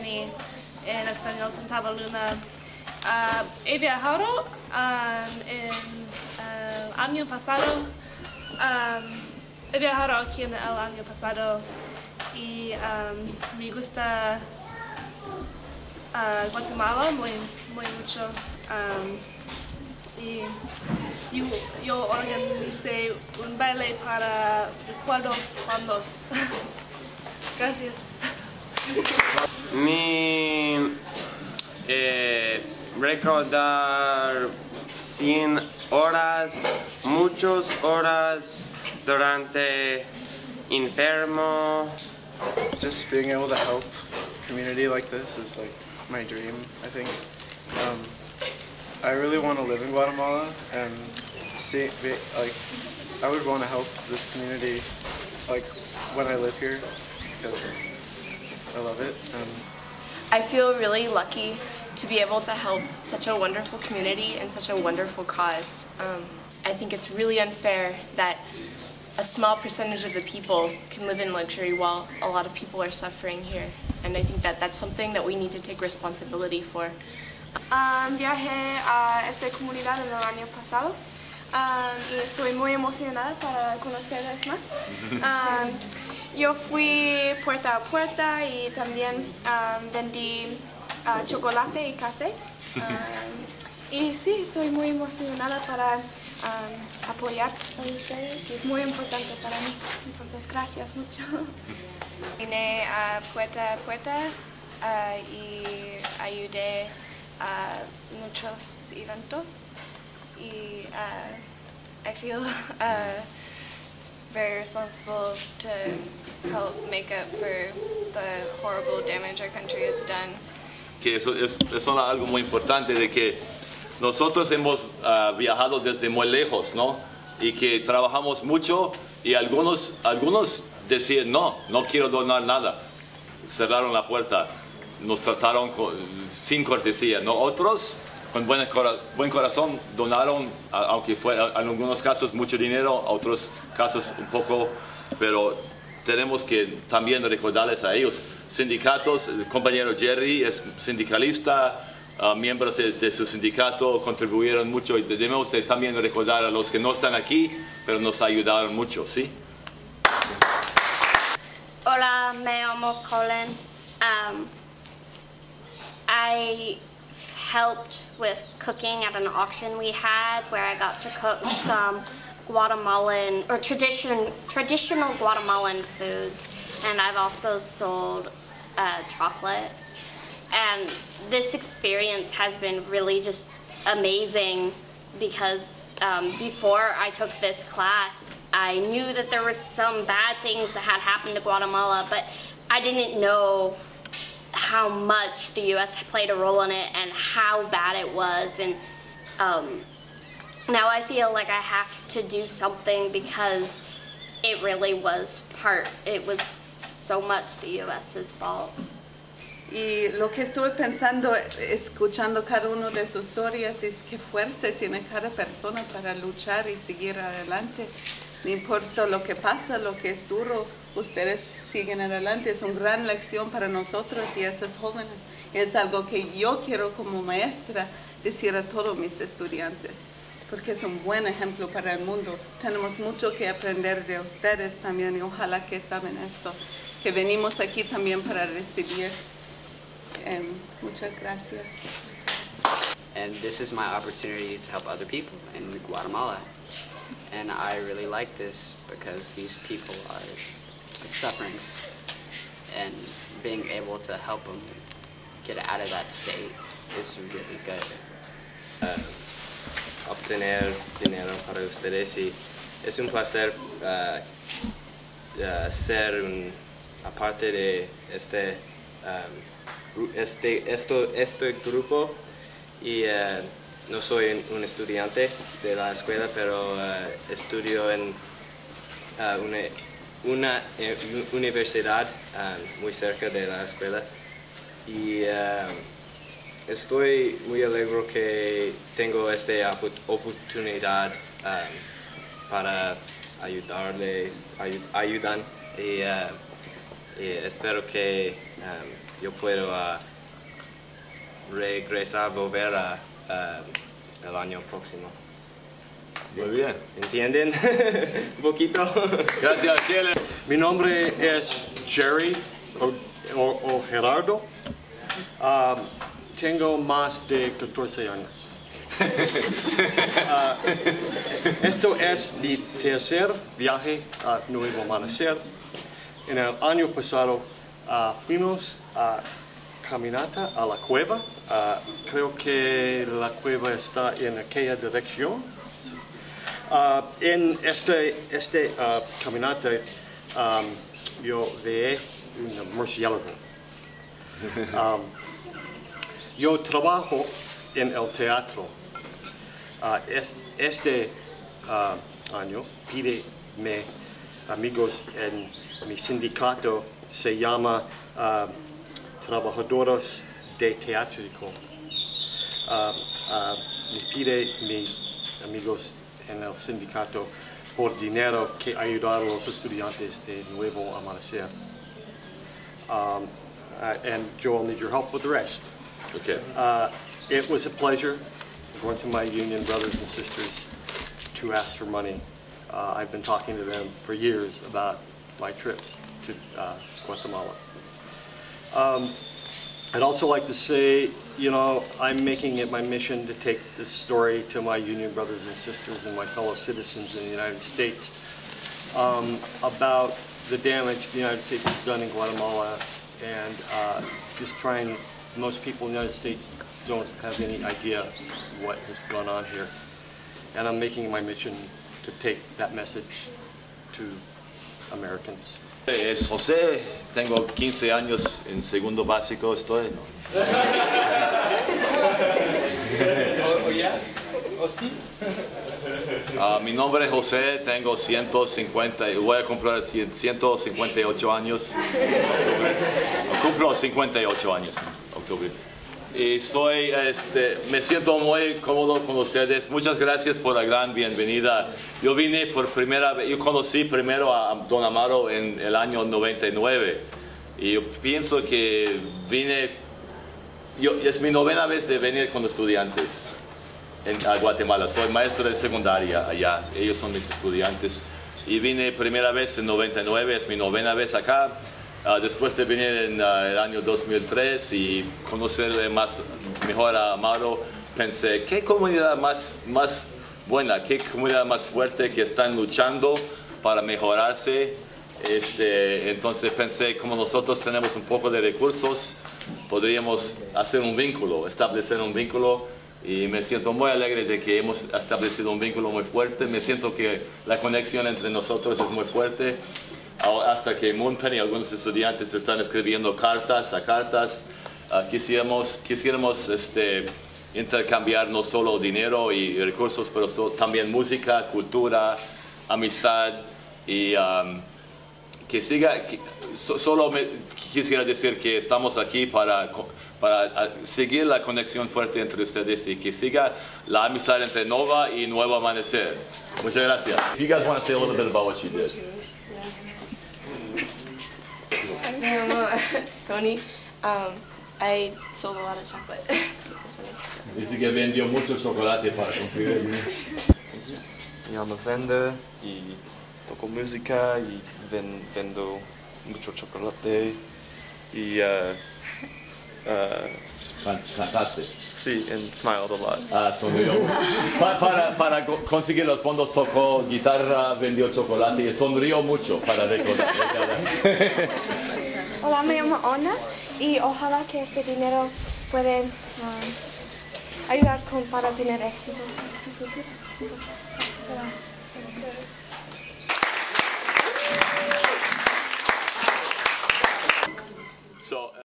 en español Centavo Luna. He viajado en el año pasado. He viajado aquí en el año pasado y me gusta Guatemala muy mucho. Y yo organicé un baile para recuerdo fondos. Gracias. Recordar 100 horas, muchas horas durante enfermo. Just being able to help community like this is like my dream, I think. I really want to live in Guatemala and I would want to help this community like when I live here because I love it. I feel really lucky to be able to help such a wonderful community and such a wonderful cause. I think it's really unfair that a small percentage of the people can live in luxury while a lot of people are suffering here. And I think that that's something that we need to take responsibility for. Viajé a esta comunidad en el año pasado y estoy muy emocionada para conocerles más. Yo fui puerta a puerta y también vendí chocolate y café. Y sí, estoy muy emocionada para apoyar a ustedes y es muy importante para mí. Entonces, gracias mucho. Vine a puerta y ayudé a muchos eventos y I feel very responsible to help make up for the horrible damage our country has done. Que eso es algo muy importante de que nosotros hemos viajado desde muy lejos, ¿no? Y que trabajamos mucho y algunos decían no quiero donar nada, cerraron la puerta, nos trataron sin cortesía, ¿no? Otros con buen corazón donaron, aunque fuera en algunos casos mucho dinero, otros casos un poco, pero tenemos que también recordarles a ellos. Sindicatos, el compañero Jerry es sindicalista, miembros de su sindicato contribuyeron mucho y debemos también recordar a los que no están aquí, pero nos ayudaron mucho, ¿sí? Hola, me llamo Colin. I helped with cooking at an auction we had where I got to cook some Guatemalan or traditional Guatemalan foods, and I've also sold chocolate. And this experience has been really just amazing because before I took this class, I knew that there were some bad things that had happened to Guatemala, but I didn't know how much the U.S. played a role in it and how bad it was. And now I feel like I have to do something because it really was so much the U.S.'s fault. Y lo que estuve pensando, escuchando cada una de sus historias, es que fuerte tiene cada persona para luchar y seguir adelante. No importa lo que pasa, lo que es duro, ustedes siguen adelante. Es una gran lección para nosotros y esos jóvenes. Es algo que yo quiero como maestra decir a todos mis estudiantes, porque es un buen ejemplo para el mundo. Tenemos mucho que aprender de ustedes también y ojalá que saben esto, que venimos aquí también para recibir. Muchas gracias. And this is my opportunity to help other people in Guatemala. And I really like this because these people are suffering, and being able to help them get out of that state is really good. Obtener dinero para ustedes y es un placer ser aparte de este grupo y no soy un estudiante de la escuela, pero estudio en una universidad muy cerca de la escuela y estoy muy alegre que tengo esta oportunidad para ayudan y espero que yo puedo volver el año próximo. Muy bien. ¿Entienden? Un poquito. Gracias, Chile. Mi nombre es Jerry o Gerardo. Tengo más de 14 años. Esto es mi tercer viaje a Nuevo Amanecer. En el año pasado fuimos a caminata a la cueva. Creo que la cueva está en aquella dirección. En este caminata yo vi un murciélago. Yo trabajo en el teatro. Este año pide amigos en mi sindicato, se llama Trabajadores de Teátrico. Me pide mis amigos en el sindicato por dinero que ayudar a los estudiantes de Nuevo Amanecer. And Joel, need your help with the rest. Okay. It was a pleasure going to my union brothers and sisters to ask for money. I've been talking to them for years about my trips to Guatemala. I'd also like to say, you know, I'm making it my mission to take this story to my union brothers and sisters and my fellow citizens in the United States about the damage the United States has done in Guatemala, and just trying, most people in the United States don't have any idea what has gone on here. And I'm making it my mission to take that message to Americans. Es José, tengo 15 años en segundo básico, estoy. Mi nombre es José, tengo 150, voy a cumplir 158 años. Cumplo 58 años en octubre. Y me siento muy cómodo con ustedes. Muchas gracias por la gran bienvenida. Yo vine por primera vez, yo conocí primero a Don Amaro en el año 99. Y yo pienso que es mi 9ª vez de venir con estudiantes a Guatemala. Soy maestro de secundaria allá, ellos son mis estudiantes. Y vine primera vez en 99, es mi 9ª vez acá. Después de venir en el año 2003 y conocerle mejor a Amaro, pensé, ¿qué comunidad más buena, qué comunidad más fuerte que están luchando para mejorarse? Entonces pensé, como nosotros tenemos un poco de recursos, podríamos hacer un vínculo, establecer un vínculo, y me siento muy alegre de que hemos establecido un vínculo muy fuerte. Me siento que la conexión entre nosotros es muy fuerte. Hasta que Moonpen y algunos estudiantes están escribiendo cartas. Quisiéramos intercambiar no solo dinero y recursos, pero también música, cultura, amistad, y solo quisiera decir que estamos aquí para seguir la conexión fuerte entre ustedes y que siga la amistad entre Nova y Nuevo Amanecer. Muchas gracias. If you guys want to say a little bit about what you did. Tony, I sold a lot of chocolate. Dice que vendió mucho chocolate para conseguir. Me llamo Zander y toco música y vendo mucho chocolate y cantaste. Sí, and smiled a lot. Sonrió. Para conseguir los fondos tocó guitarra, vendió chocolate y sonrió mucho para recordar. Hola, me llamo Ona y ojalá que este dinero puede ayudar para tener éxito en su futuro. Gracias.